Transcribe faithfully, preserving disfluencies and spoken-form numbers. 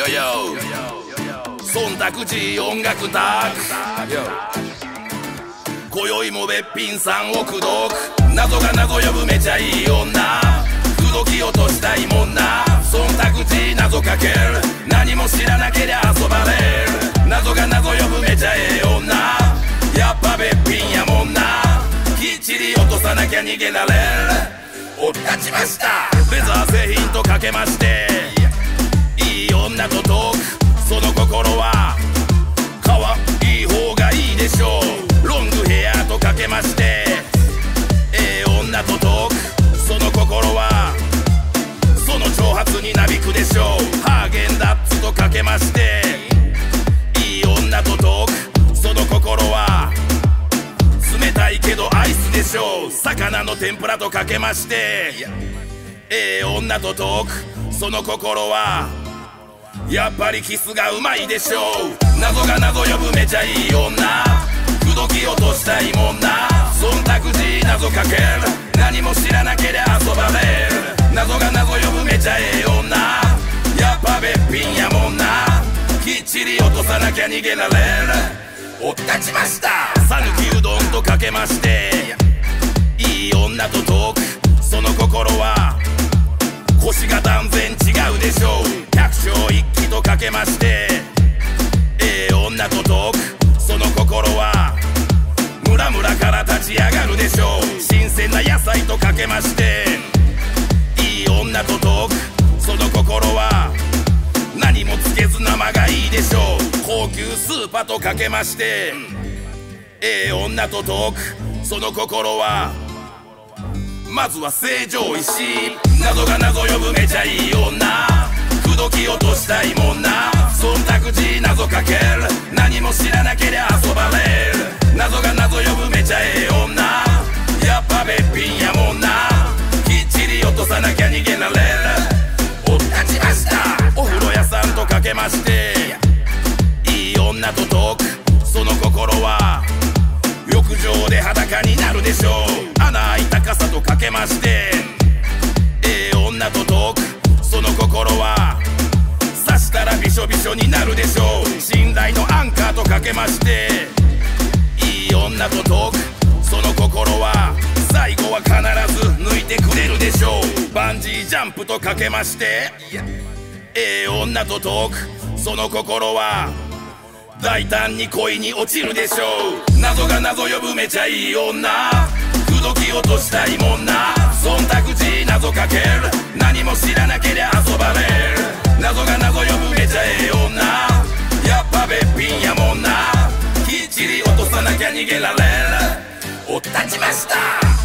よ忖度時音楽タック今宵もべっぴんさんを口説く謎が謎呼ぶめちゃいい女口説き落としたいもんな忖度時謎かける何も知らなけりゃ遊ばれる謎が謎呼ぶめちゃええ女やっぱべっぴんやもんなきっちり落とさなきゃ逃げられるお立ちましたレザー製品とかけましていい女とトークその心は可愛い方がいいでしょうロングヘアとかけましてええ女とトークその心はその挑発になびくでしょうハーゲンダッツとかけましていい女とトークその心は冷たいけどアイスでしょう魚の天ぷらとかけましてええ女とトークその心はやっぱりキスがうまいでしょう謎が謎呼ぶめちゃいい女口説き落としたいもんな忖度時謎かける何も知らなけりゃ遊ばれる謎が謎呼ぶめちゃええ女やっぱべっぴんやもんなきっちり落とさなきゃ逃げられるお立ちました讃岐うどんとかけましていい女とトークその心は腰が断然違うでしょう百姓一揆とかけましてええ女とトークその心はムラムラから立ち上がるでしょう新鮮な野菜とかけましていい女とトークその心は何もつけず生がいいでしょう高級スーパーとかけましてええ女とトークその心はまずは成城石井謎が謎呼ぶめちゃいい女口説き落としたいもんな忖度時謎かける何も知らなけりゃ遊ばれる謎が謎呼ぶめちゃええ女やっぱべっぴんやもんなきっちり落とさなきゃ逃げられるお立ちましたお風呂屋さんとかけましていい女とトークその心は浴場で裸になるでしょう穴開いた傘とかけましてええ女とトークその心は刺したらびしょびしょになるでしょう信頼のアンカーとかけましていい女とトークその心は最後は必ず抜いてくれるでしょうバンジージャンプとかけましてええ女とトークその心は大胆に恋に落ちるでしょう謎が謎呼ぶめちゃいい女口説き落としたいもんな忖度時謎かける何も知らなけりゃ遊ばれる謎が謎呼ぶめちゃええ女やっぱべっぴんやもんなきっちり落とさなきゃ逃げられるお立ちました